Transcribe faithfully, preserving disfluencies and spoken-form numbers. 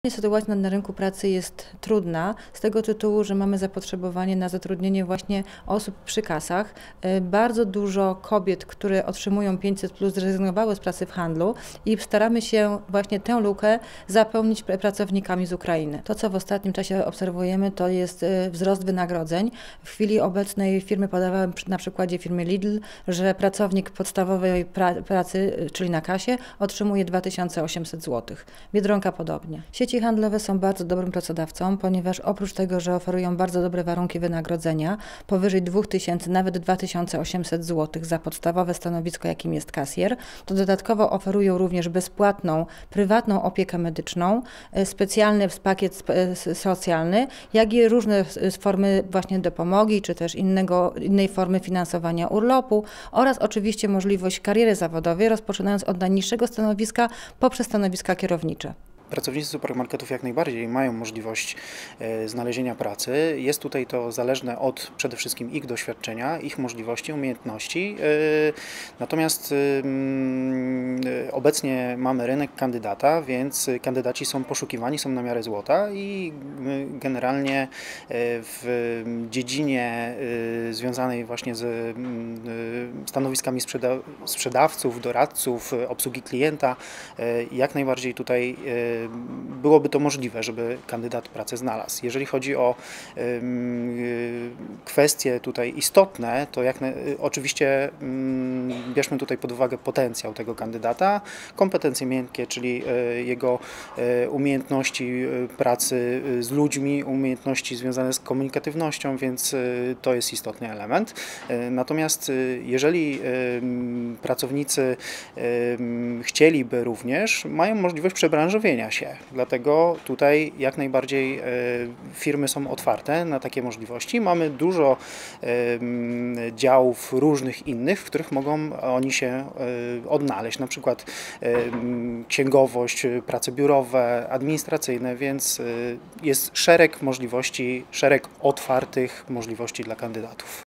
Sytuacja na rynku pracy jest trudna z tego tytułu, że mamy zapotrzebowanie na zatrudnienie właśnie osób przy kasach. Bardzo dużo kobiet, które otrzymują pięćset plus, zrezygnowały z pracy w handlu i staramy się właśnie tę lukę zapełnić pracownikami z Ukrainy. To, co w ostatnim czasie obserwujemy, to jest wzrost wynagrodzeń. W chwili obecnej firmy podawałem na przykładzie firmy Lidl, że pracownik podstawowej pra pracy, czyli na kasie, otrzymuje dwa tysiące osiemset złotych. Biedronka podobnie. Sieci handlowe są bardzo dobrym pracodawcą, ponieważ oprócz tego, że oferują bardzo dobre warunki wynagrodzenia, powyżej dwa tysiące, nawet dwa tysiące osiemset złotych za podstawowe stanowisko, jakim jest kasjer, to dodatkowo oferują również bezpłatną, prywatną opiekę medyczną, specjalny pakiet socjalny, jak i różne formy właśnie dopomogi, czy też innego, innej formy finansowania urlopu oraz oczywiście możliwość kariery zawodowej, rozpoczynając od najniższego stanowiska poprzez stanowiska kierownicze. Pracownicy supermarketów jak najbardziej mają możliwość e, znalezienia pracy. Jest tutaj to zależne od przede wszystkim ich doświadczenia, ich możliwości, umiejętności. E, natomiast e, obecnie mamy rynek kandydata, więc kandydaci są poszukiwani, są na miarę złota i generalnie w dziedzinie e, związanej właśnie z e, stanowiskami sprzeda sprzedawców, doradców, obsługi klienta, e, jak najbardziej tutaj e, byłoby to możliwe, żeby kandydat pracę znalazł. Jeżeli chodzi o y, kwestie tutaj istotne, to jak na, y, oczywiście y, bierzmy tutaj pod uwagę potencjał tego kandydata, kompetencje miękkie, czyli y, jego y, umiejętności y, pracy y, z ludźmi, umiejętności związane z komunikatywnością, więc y, to jest istotny element. Y, natomiast y, jeżeli y, pracownicy y, chcieliby również, mają możliwość przebranżowienia się. Dlatego tutaj jak najbardziej firmy są otwarte na takie możliwości. Mamy dużo działów różnych innych, w których mogą oni się odnaleźć, na przykład księgowość, prace biurowe, administracyjne, więc jest szereg możliwości, szereg otwartych możliwości dla kandydatów.